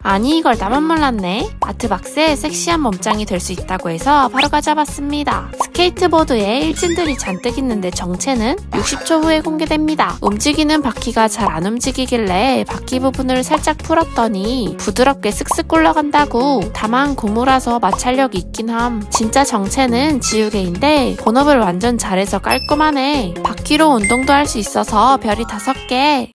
아니 이걸 나만 몰랐네. 아트박스에 섹시한 몸짱이 될 수 있다고 해서 바로 가져봤습니다. 스케이트보드에 일진들이 잔뜩 있는데 정체는 60초 후에 공개됩니다. 움직이는 바퀴가 잘 안 움직이길래 바퀴 부분을 살짝 풀었더니 부드럽게 쓱쓱 굴러간다고. 다만 고무라서 마찰력이 있긴 함. 진짜 정체는 지우개인데 본업을 완전 잘해서 깔끔하네. 바퀴로 운동도 할 수 있어서 별이 5개.